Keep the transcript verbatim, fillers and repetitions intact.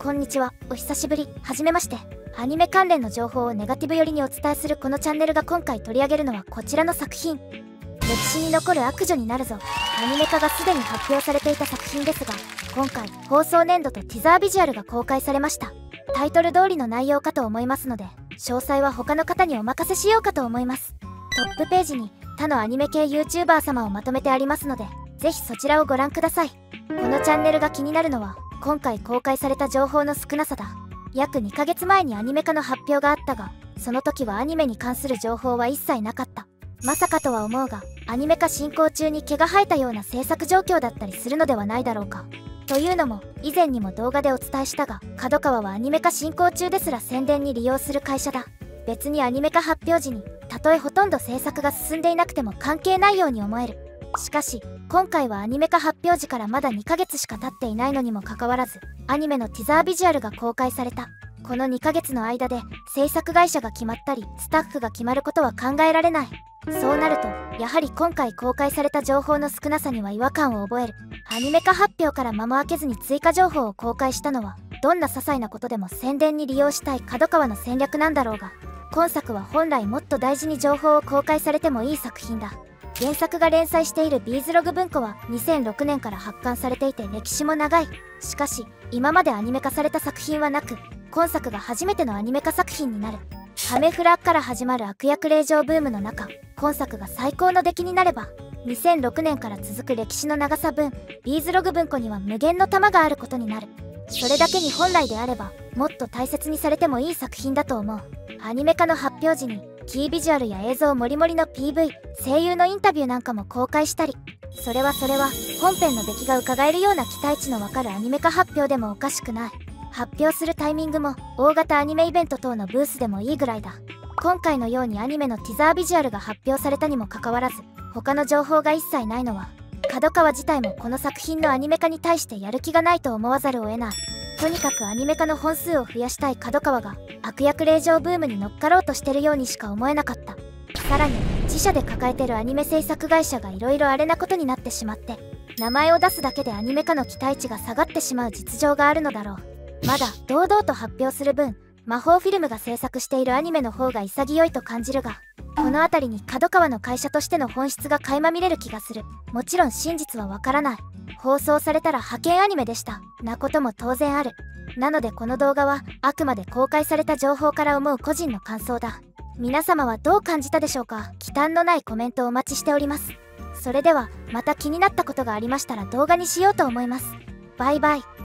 こんにちは、お久しぶり。はじめまして。アニメ関連の情報をネガティブ寄りにお伝えするこのチャンネルが今回取り上げるのはこちらの作品。歴史に残る悪女になるぞ。アニメ化がすでに発表されていた作品ですが、今回放送年度とティザービジュアルが公開されました。タイトル通りの内容かと思いますので、詳細は他の方にお任せしようかと思います。トップページに他のアニメ系 YouTuber 様をまとめてありますので、ぜひそちらをご覧ください。このチャンネルが気になるのは、今回公開された情報の少なさだ。約にかげつまえにアニメ化の発表があったが、その時はアニメに関する情報は一切なかった。まさかとは思うが、アニメ化進行中に毛が生えたような制作状況だったりするのではないだろうか。というのも、以前にも動画でお伝えしたが、角川はアニメ化進行中ですら宣伝に利用する会社だ。別にアニメ化発表時に、たとえほとんど制作が進んでいなくても関係ないように思える。しかし、今回はアニメ化発表時からまだにかげつしか経っていないのにもかかわらず、アニメのティザービジュアルが公開された。このにかげつの間で制作会社が決まったりスタッフが決まることは考えられない。そうなるとやはり今回公開された情報の少なさには違和感を覚える。アニメ化発表から間も空けずに追加情報を公開したのは、どんな些細なことでも宣伝に利用したい角川の戦略なんだろうが、今作は本来もっと大事に情報を公開されてもいい作品だ。原作が連載しているビーズログ文庫はにせんろくねんから発刊されていて歴史も長い。しかし今までアニメ化された作品はなく、今作が初めてのアニメ化作品になる。ハメフラから始まる悪役令嬢ブームの中、今作が最高の出来になれば、にせんろくねんから続く歴史の長さ分、ビーズログ文庫には無限の玉があることになる。それだけに本来であればもっと大切にされてもいい作品だと思う。アニメ化の発表時にキービジュアルや映像もりもりの ピーブイ、声優のインタビューなんかも公開したり、それはそれは本編の出来が伺えるような期待値のわかるアニメ化発表でもおかしくない。発表するタイミングも大型アニメイベント等のブースでもいいぐらいだ。今回のようにアニメのティザービジュアルが発表されたにもかかわらず、他の情報が一切ないのは、角川自体もこの作品のアニメ化に対してやる気がないと思わざるを得ない。とにかくアニメ化の本数を増やしたい角川が悪役令嬢ブームに乗っかろうとしてるようにしか思えなかった。さらに自社で抱えてるアニメ制作会社がいろいろあれなことになってしまって、名前を出すだけでアニメ化の期待値が下がってしまう実情があるのだろう。まだ堂々と発表する分、魔法フィルムが制作しているアニメの方が潔いと感じるが、この辺りに角川の会社としての本質が垣間見れる気がする。もちろん真実はわからない。放送されたら派遣アニメでしたなことも当然ある。なのでこの動画はあくまで公開された情報から思う個人の感想だ。皆様はどう感じたでしょうか。忌憚のないコメントをお待ちしております。それではまた気になったことがありましたら動画にしようと思います。バイバイ。